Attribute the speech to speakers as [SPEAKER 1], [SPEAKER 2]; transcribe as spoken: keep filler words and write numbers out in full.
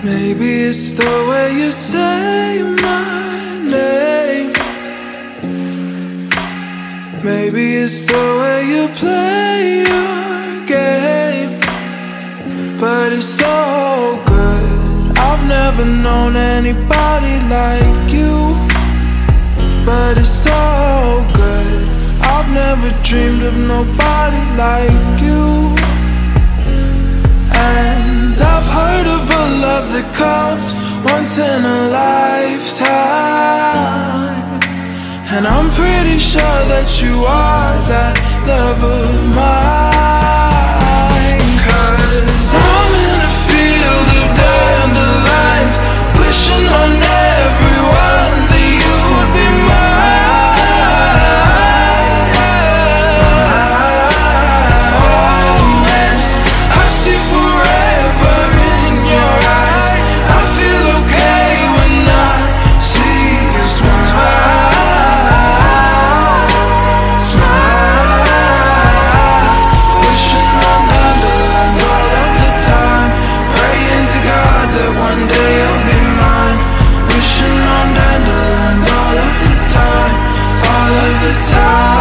[SPEAKER 1] Maybe it's the way you say my name. Maybe it's the way you play your game. But it's so good. I've never known anybody like you. But it's so good. I've never dreamed of nobody like you. And I've heard of a love that comes once in a lifetime, and I'm pretty sure that you are that love of mine. Cause I'm in a field of dandelions, wishing on everyone that you would be mine. Oh man, I see forever in your eyes. I feel okay when I see you smile. Smile. Wishing on dandelions all of the time, praying to God that one day you'll be mine. Wishing on dandelions all of the time, all of the time.